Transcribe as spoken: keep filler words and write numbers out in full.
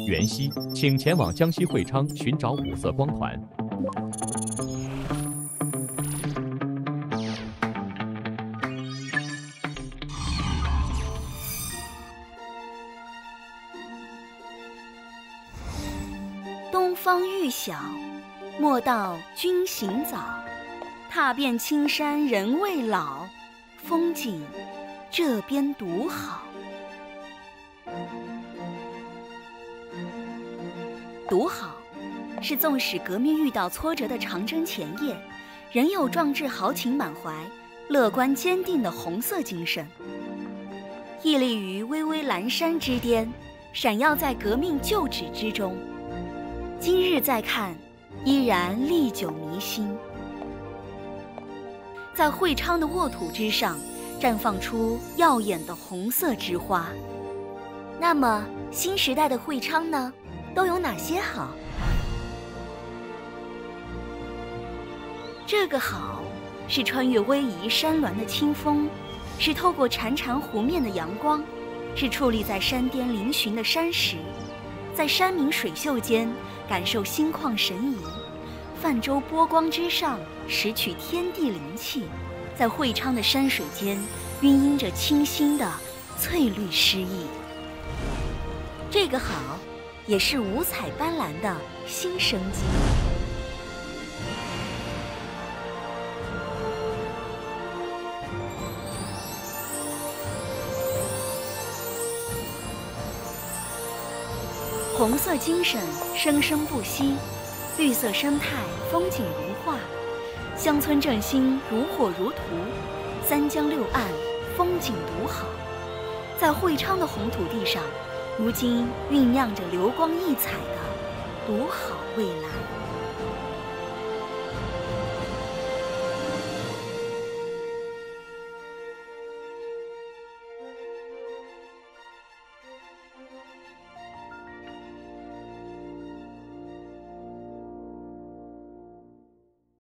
元夕，请前往江西会昌寻找五色光团。 东方欲晓，莫道君行早。踏遍青山人未老，风景这边独好。独好，是纵使革命遇到挫折的长征前夜，仍有壮志豪情满怀、乐观坚定的红色精神，屹立于巍巍蓝山之巅，闪耀在革命旧址之中。今日再看，依然历久弥新。在会昌的沃土之上，绽放出耀眼的红色之花。那么，新时代的会昌呢，都有哪些好？这个好，是穿越逶迤山峦的清风，是透过潺潺湖面的阳光，是矗立在山巅嶙峋的山石，在山明水秀间感受心旷神怡，泛舟波光之上拾取天地灵气，在会昌的山水间晕映着清新的翠绿诗意。这个好，也是五彩斑斓的新生机。红色精神生生不息，绿色生态风景如画，乡村振兴如火如荼，三江六岸风景独好。在会昌的红土地上，如今酝酿着流光溢彩的独好未来。